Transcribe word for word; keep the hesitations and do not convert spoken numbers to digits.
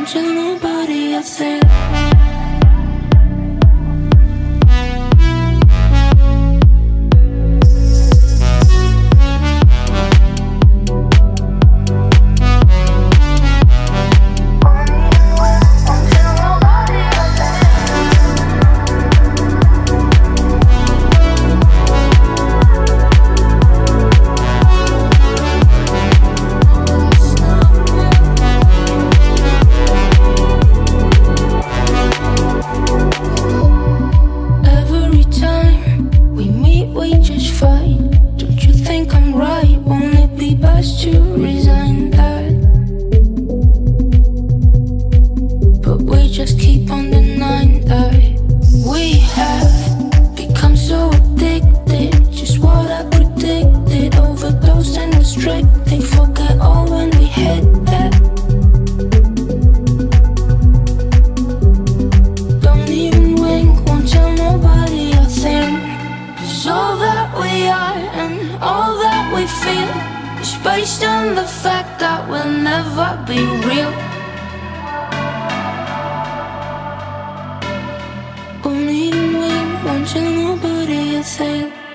tell nobody a thing. Based on the fact that we'll never be real. Won't even wink, won't tell nobody a thing.